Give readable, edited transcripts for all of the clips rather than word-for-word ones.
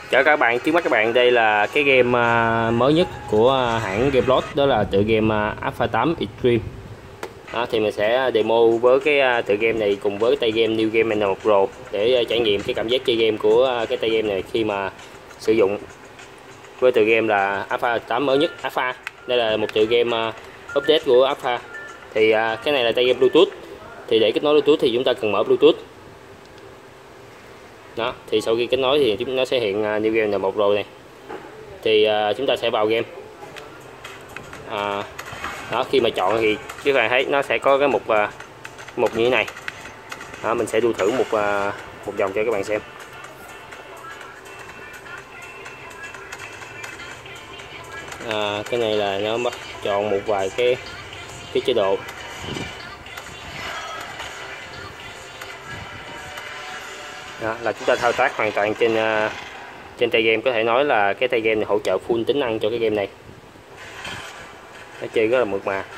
Chào các bạn, trước mắt các bạn đây là cái game mới nhất của hãng Gameloft, đó là tựa game Alpha 8 Extreme. Đó, thì mình sẽ demo với cái tựa game này cùng với tay game New Game N1 Pro để trải nghiệm cái cảm giác chơi game của cái tay game này khi mà sử dụng với tựa game là Alpha 8 mới nhất Alpha. Đây là một tựa game update của Alpha. Thì cái này là tay game Bluetooth. Thì để kết nối Bluetooth thì chúng ta cần mở Bluetooth. Đó, thì sau khi kết nối thì nó sẽ hiện New Game N1 Pro này. Thì chúng ta sẽ vào game. Đó, khi mà chọn thì các bạn thấy nó sẽ có cái mục như thế này. Đó, mình sẽ đu thử một vòng cho các bạn xem. Cái này là nó bắt chọn một vài cái chế độ. Đó, là chúng ta thao tác hoàn toàn trên tay game. Có thể nói là cái tay game này hỗ trợ full tính năng cho cái game này. Nó chơi rất là mượt mà.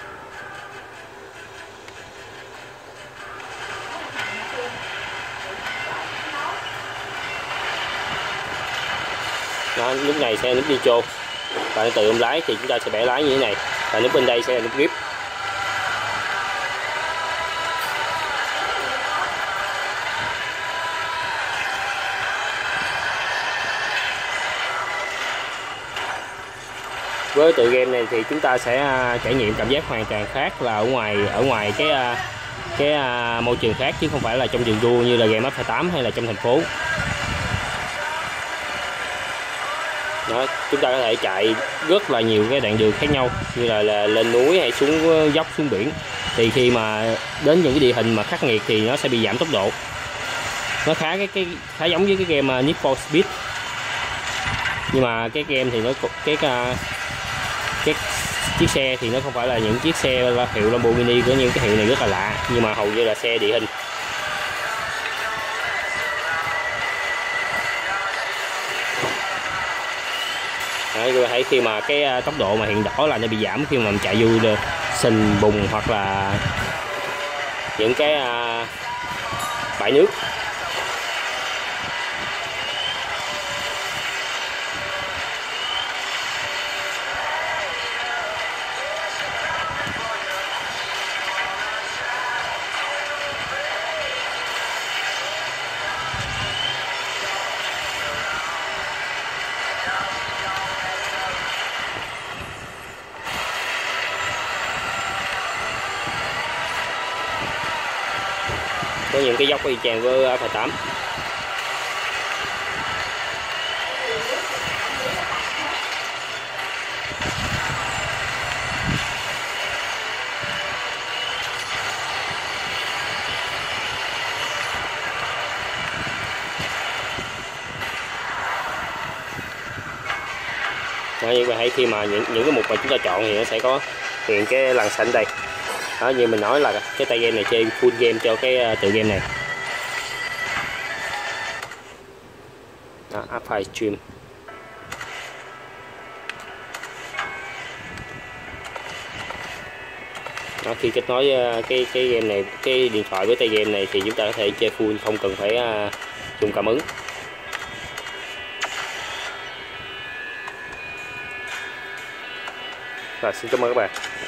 Đó, nút này sẽ là nút nitro và nó tự động lái, thì chúng ta sẽ bẻ lái như thế này, và nút bên đây sẽ là nút grip. Với tựa game này thì chúng ta sẽ trải nghiệm cảm giác hoàn toàn khác, là ở ngoài cái môi trường khác, chứ không phải là trong vườn đua như là game Alpha 8 hay là trong thành phố. Đó, chúng ta có thể chạy rất là nhiều cái đoạn đường khác nhau, như là lên núi hay xuống dốc, xuống biển. Thì khi mà đến những cái địa hình mà khắc nghiệt thì nó sẽ bị giảm tốc độ. Nó khá giống với cái game Need for Speed. Nhưng mà cái game thì nó chiếc xe thì nó không phải là những chiếc xe hiệu Lamborghini, của những cái hiệu này rất là lạ, nhưng mà hầu như là xe địa hình. Đấy, các bạn thấy khi mà cái tốc độ mà hiện đỏ là nó bị giảm khi mà mình chạy vô sình bùn hoặc là những cái bãi nước. Có những cái dốc y chang với Alpha 8. Đó, như bạn thấy khi mà những cái mục mà chúng ta chọn thì nó sẽ có hiện cái lằn xanh đây. Đó, như mình nói là cái tay game này chơi full game cho cái tựa game này. Đó, Alpha Extreme. Đó, khi kết nối cái game này, cái điện thoại với tay game này thì chúng ta có thể chơi full, không cần phải dùng cảm ứng. Và xin cảm ơn các bạn.